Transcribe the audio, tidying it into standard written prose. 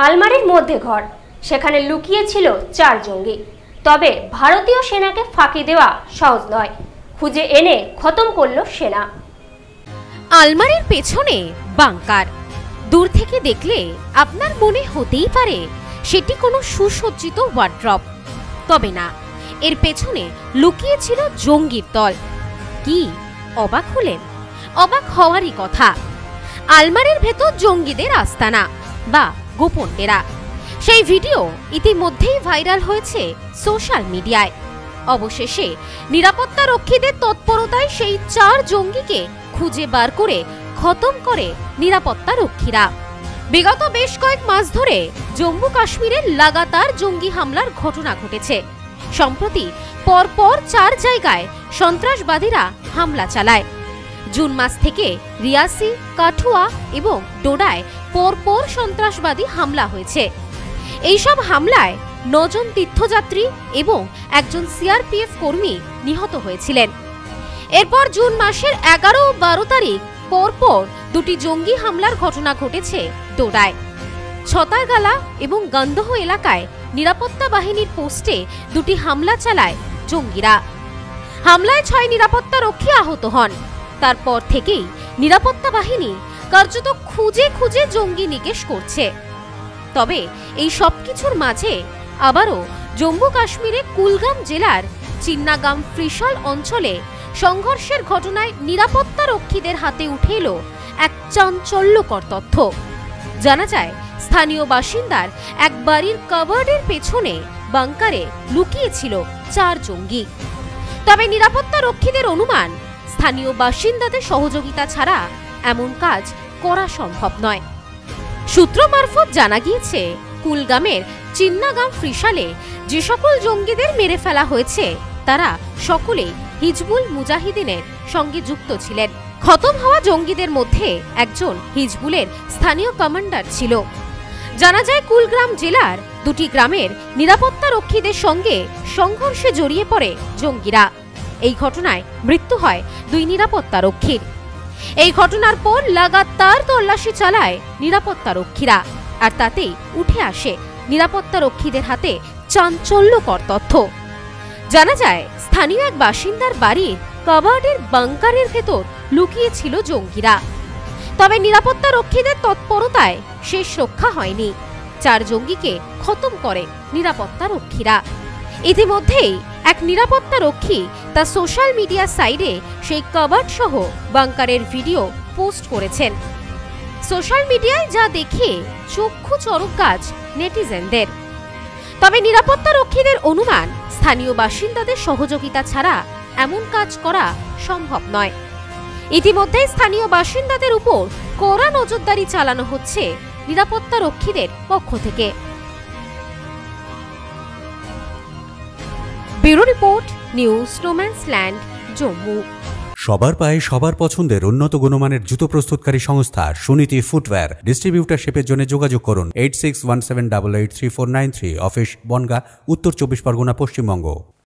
আলমারির মধ্যে ঘর, সেখানে লুকিয়ে ছিল 4 জঙ্গি। তবে ভারতীয় সেনাকে ফাঁকি দেওয়া সহজ নয়, খুঁজে এনে খতম করল সেনা। আলমারির পেছনে বাংকার। দূর থেকে দেখলে আপনার মনে হতেই পারে সেটি কোনো সুসজ্জিত ওয়ার্ড্রপ, তবে না, এর পেছনে লুকিয়ে ছিল জঙ্গির দল। কি অবাক হলেন? অবাক হওয়ারই কথা। আলমারির ভেতর জঙ্গিদের আস্তানা বা গোপন ডেরা। সেই ভিডিও ইতিমধ্যেই ভাইরাল হয়েছে সোশ্যাল মিডিয়ায়। অবশেষে নিরাপত্তা রক্ষীদের তৎপরতায় সেই 4 জঙ্গিকে খুঁজে বার করে খতম করে নিরাপত্তা রক্ষীরা। বিগত বেশ কয়েক মাস ধরে জম্মু কাশ্মীরে লাগাতার জঙ্গি হামলার ঘটনা ঘটেছে। সম্প্রতি পরপর 4 জায়গায় সন্ত্রাসবাদীরা হামলা চালায়। জুন মাস থেকে রিয়াসি, কাঠুয়া এবং ডোডায় পরপর সন্ত্রাসবাদী হামলা হয়েছে। এইসব হামলায় 9 জন তীর্থযাত্রী এবং একজন সিআরপিএফ কর্মী নিহত হয়েছিলেন। এরপর জুন মাসের 11 ও 12 তারিখ পরপর 2টি জঙ্গি হামলার ঘটনা ঘটেছে ডোডায়। ছতারগালা এবং গন্ধহ এলাকায় নিরাপত্তা বাহিনীর পোস্টে 2টি হামলা চালায় জঙ্গিরা। হামলায় 6 নিরাপত্তা রক্ষী আহত হন। তারপর থেকেই নিরাপত্তা বাহিনী কার্যত খুঁজে খুঁজে জঙ্গি নিকেশ করছে। তবে এই সবকিছুর মাঝে আবারও জম্মু কাশ্মীরে কুলগাম জেলার চিন্নাগাম ফ্রিশাল অঞ্চলে সংঘর্ষের ঘটনায় নিরাপত্তা রক্ষীদের হাতে উঠে এলো এক চাঞ্চল্যকর তথ্য। জানা যায়, স্থানীয় বাসিন্দার এক বাড়ির কাভার্ডের পেছনে বাংকারে লুকিয়ে ছিল 4 জঙ্গি। তবে নিরাপত্তা রক্ষীদের অনুমান, স্থানীয় বাসিন্দাদের সহযোগিতা ছাড়া এমন কাজ করা সম্ভব নয়। সূত্র মারফত জানা গিয়েছে, কুলগামের চিন্নাগাম ফ্রিশালে যে সকল জঙ্গিদের মেরে ফেলা হয়েছে তারা সকলেই হিজবুল মুজাহিদিনের সঙ্গে যুক্ত ছিলেন। খতম হওয়া জঙ্গিদের মধ্যে একজন হিজবুলের স্থানীয় কমান্ডার ছিল। জানা যায়, কুলগ্রাম জেলার 2টি গ্রামের নিরাপত্তা রক্ষীদের সঙ্গে সংঘর্ষে জড়িয়ে পড়ে জঙ্গিরা। এই ঘটনায় মৃত্যু হয় 2 নিরাপত্তা রক্ষীর। এই ঘটনার পর লাগাতার তল্লাশি চালায় নিরাপত্তা রক্ষীরা, আর তাতেই উঠে আসে নিরাপত্তা রক্ষীদের হাতে চাঞ্চল্যকর তথ্য। জানা যায়, স্থানীয় এক বাসিন্দার বাড়ির কাভার্ডের বাংকারের ভেতর লুকিয়ে ছিল জঙ্গিরা। তবে নিরাপত্তা রক্ষীদের তৎপরতায় শেষ রক্ষা হয়নি। 4 জঙ্গিকে খতম করে নিরাপত্তা রক্ষীরা। ইতিমধ্যেই এক নিরাপত্তা রক্ষী তার সোশ্যাল মিডিয়া সাইটে সেই কাভার্ড সহ বাংকারের ভিডিও পোস্ট করেছেন। সোশ্যাল মিডিয়ায় যা দেখে চক্ষু চড়ক গাছ নেটিজেনদের। তবে নিরাপত্তা রক্ষীদের অনুমান, স্থানীয় বাসিন্দাদের সহযোগিতা ছাড়া এমন কাজ করা সম্ভব নয়। ইতিমধ্যে স্থানীয় বাসিন্দাদের উপর কড়া নজরদারি চালানো হচ্ছে নিরাপত্তা রক্ষীদের পক্ষ থেকে। Bureau report, news no man's land, Jammu. সবার পায়ে সবার পছন্দের উন্নত গুণমানের জুতো প্রস্তুতকারী সংস্থা সুনীতি ফুটওয়্যার। ডিস্ট্রিবিউটারশিপের জন্য যোগাযোগ করুন 8617883493, অফিস বনগাঁ, উত্তর 24 পরগনা, পশ্চিমবঙ্গ।